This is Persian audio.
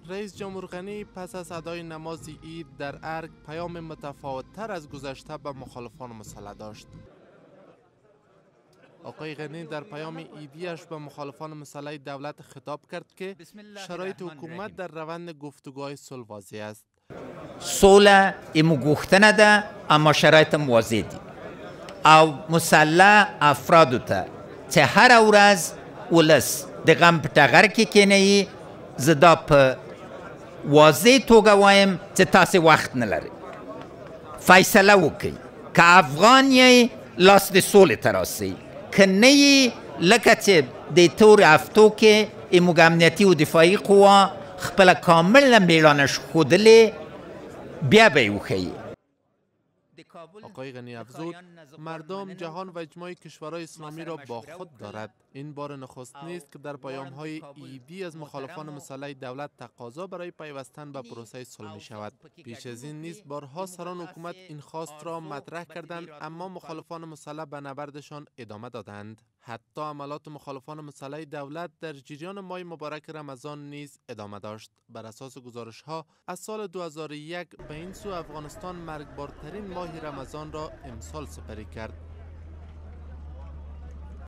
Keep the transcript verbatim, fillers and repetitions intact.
رئیس جمهور غنی پس از ادای نماز عید در ارگ پیام متفاوت‌تر از گذشته به مخالفان مسلح داشت. آقای غنی در پیام عیدیش به مخالفان مسلح دولت خطاب کرد که شرایط حکومت در روند گفتگوهای صلح واضح است. صلح ایمو گفتنه ده اما شرایط واضح دی او مسلح افرادو ته چه هر ورځ ولس د غم په ټغر کې کېنئ زه دا په واضح توګه وایم چې تاسې وخت نه لرئ فیصله وکئ که افغان یې لاس د سولې ته راسئ که نه یې لکه چې د تورې هفتو کې زموږ امنیتي و دفاعي قوا خپله کامله مېړانه ښودلې بیا به یې وښیي. آقای غنی افزود مردم جهان و اجماع کشورهای اسلامی را با خود دارد. این بار نخست نیست که در پیام‌های عیدی از مخالفان مسلح دولت تقاضا برای پیوستن به پروسه صلح می شود. پیش از این نیز بارها سران حکومت این خواست را مطرح کردند اما مخالفان مسلح به نبردشان ادامه دادند. حتی عملات مخالفان مسلح دولت در جریان ماه مبارک رمضان نیز ادامه داشت. بر اساس گزارش ها از سال دو هزار و یک به این سو افغانستان مرگبارترین ماه رمضان را امسال سپری کرد.